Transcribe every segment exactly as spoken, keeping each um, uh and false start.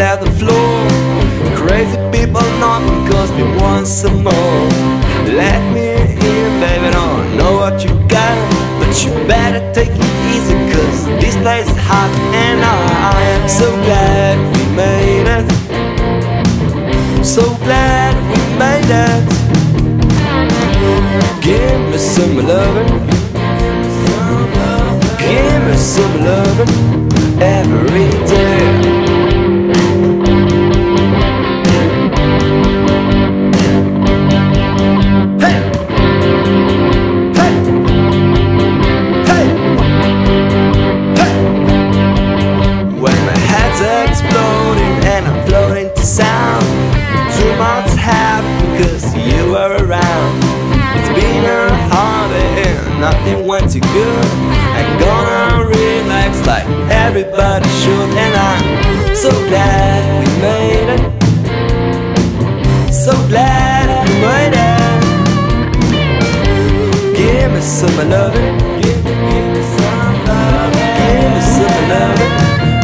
at the floor. Crazy people knocking cause we want some more. Let me in, baby, don't know what you got, but you better take it easy cause this place is hot. And I am so glad we made it, so glad we made it. Give me some lovin', give me some lovin' every day. Exploding and I'm floating to sound. Too much happened cause you were around. It's been a holiday and nothing went too good. I'm gonna relax like everybody should. And I'm so glad we made it, so glad we made it. Give me some lovin', give me, give me some lovin', give me some lovin'.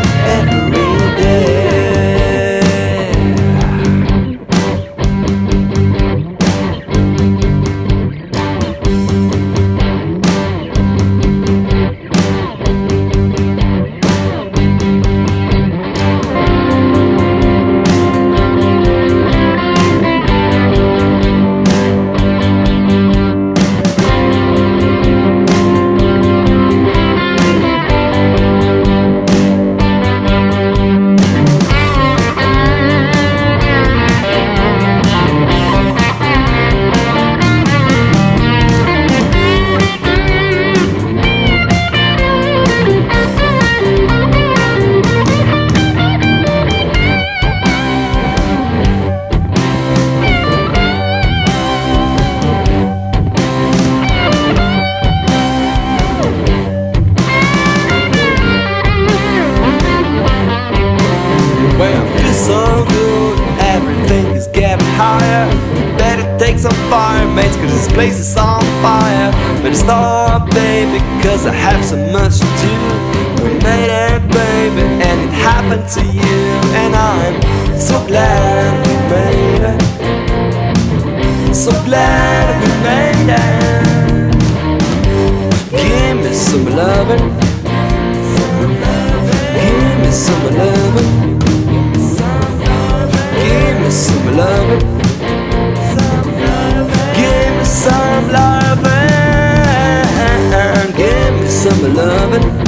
So good, everything is getting higher. Better take some fire, mates, cause this place is on fire. But stop, baby, cause I have so much to do. We made it, baby, and it happened to you. And I'm so glad we made it, so glad we made it. Give me some lovin', give me some lovin', give me some lovin', give me some lovin', give me some lovin'.